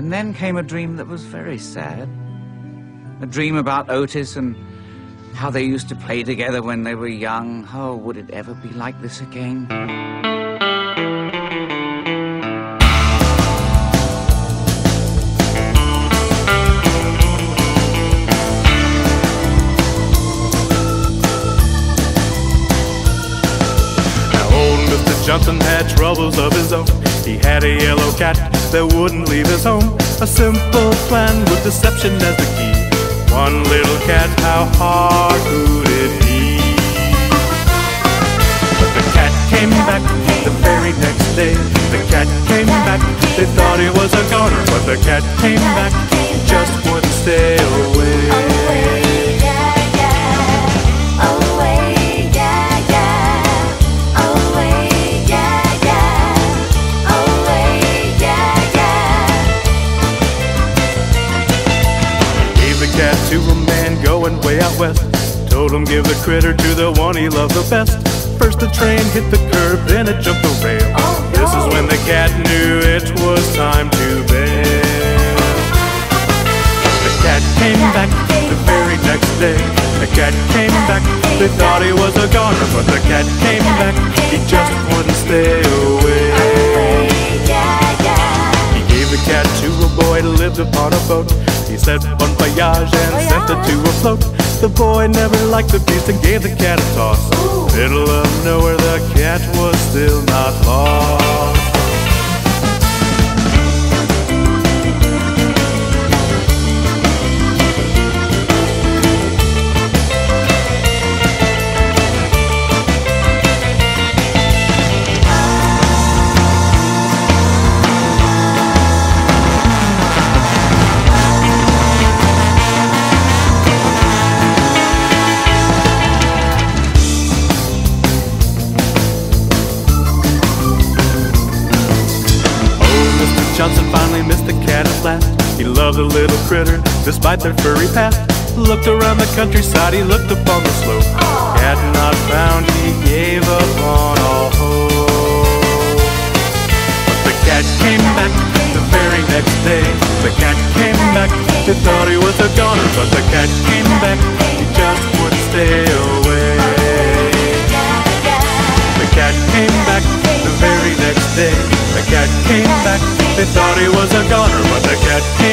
And then came a dream that was very sad. A dream about Otis and how they used to play together when they were young. Oh, would it ever be like this again? Johnson had troubles of his own. He had a yellow cat that wouldn't leave his home. A simple plan with deception as the key. One little cat, how hard could it be? But the cat came back the very next day. The cat came back, they thought he was a goner. But the cat came back, he just wouldn't stay away. To a man going way out west, told him give the critter to the one he loved the best. First the train hit the curb, then it jumped the rail. Oh, no. This is when the cat knew it was time to bail. The cat came back the very next day. The cat came back, they thought he was a goner. But the cat came back, he just wouldn't stay away. He gave the cat to a boy that lived upon a boat. He said bon voyage and sent it to a float. The boy never liked the beast and gave the cat a toss. Middle of nowhere, the cat was still not lost. Johnson finally missed the cat at last. He loved the little critter, despite their furry past. Looked around the countryside, he looked upon the slope. Cat not found, he gave up on all hope. But the cat came back the very next day. The cat came back, they thought he was a goner. But the cat came back, he just wouldn't stay away. The cat came back the very next day. The cat came back, they thought he was a goner. But the cat came